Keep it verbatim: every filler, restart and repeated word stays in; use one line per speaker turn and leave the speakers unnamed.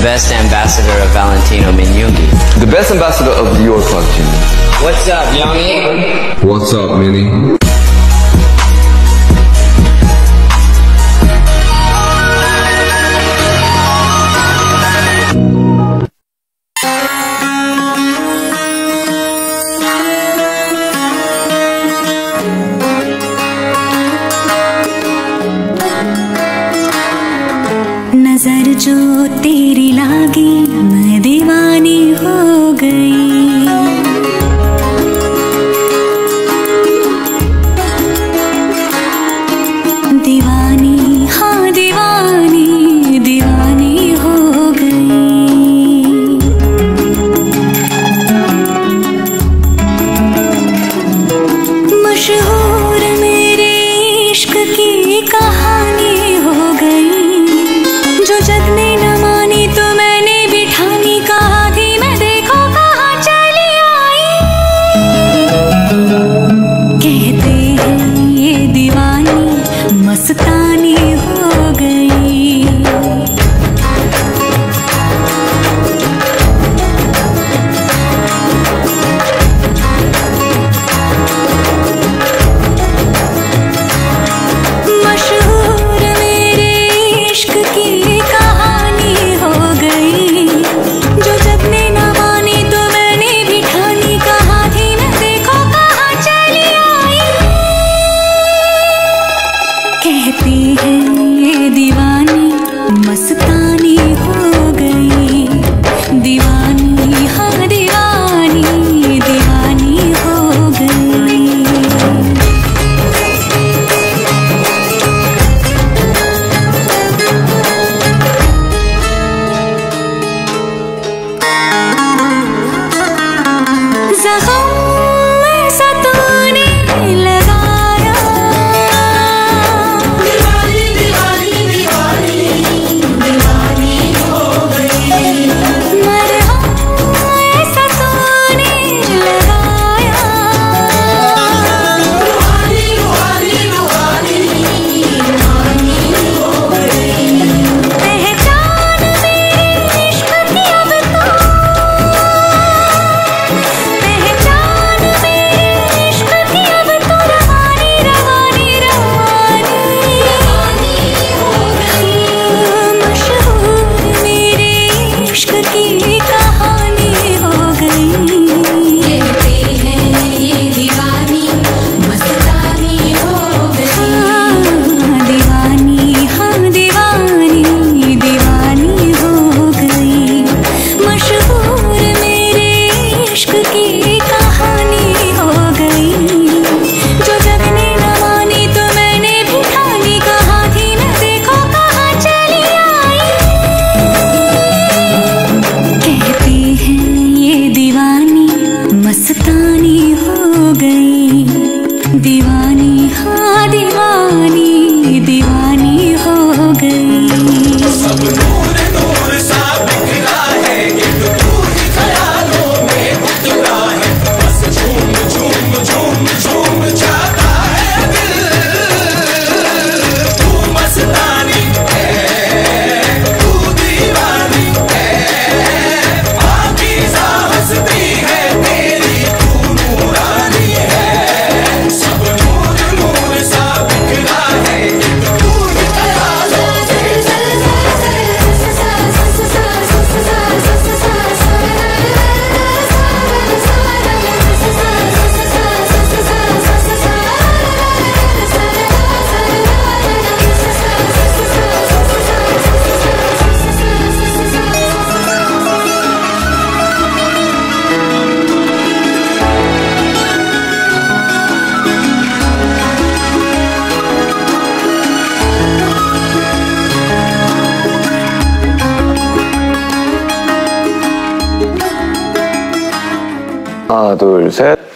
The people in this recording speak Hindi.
best ambassador of Valentino Mignughi.
The best ambassador of your collection.
What's up, Youngie?
What's up, Minnie?
नजर जो तेरी लागी मैं दीवानी हो गई। दीवानी हाँ दीवानी दीवानी हो गई। मशहूर मेरे इश्क की कहानी हो गई। जो जग ने न मानी तो मैंने भी ठानी। कहा थी मैं देखो कहाँ चली आई। कहते हैं ये दीवानी मस्तानी हो गई। मशहूर मेरे इश्क की कहानी हो गई। जो जग ने न मानी तो मैंने भी ठानी। कहा थी मैं देखो कहाँ चली आई। कहती है ये दीवानी मस्तानी हो गई। दीवानी हाँ दीवानी दीवानी हो गई। ज़ख़म ऐसा तूने लगाया। दीवानी दीवानी दीवानी दीवानी हो गई। मरहम ऐसा तूने लगाया। रूहानी रूहानी रूहानी रूहानी हो गई। पहचान मेरे इश्क की अब तो। पहचान मेरे इश्क की अब तो रवानी रवानी रवानी हो गई। मशहूर मेरे इश्क की कहानी हो गई। कहते हैं ये दीवानी मस्तानी हो गई। दीवानी हाँ दीवानी दीवानी हो गई। मशहूर मेरे इश्क की कहानी हो गई। जो जग ने न मानी तो मैंने भी ठानी। कहा थी मैं देखो कहाँ चली आई। कहती हैं ये दीवानी मस्तानी हो गई। दीवानी हाँ दीवानी दीवानी हो गई।
सब नूर नूर सा बिखरा है। ये तो तू ही ख्यालों में उतरा है। बस झूम झूम झूम झूम जाता है दिल। तू मस्तानी है तू दीवानी है। पाकीज़ा हस्ती है तेरी तू नूरानी है। सब नूर नूर सा बिखरा है। ये तो तू ही ख्यालों
하나, 둘, 셋.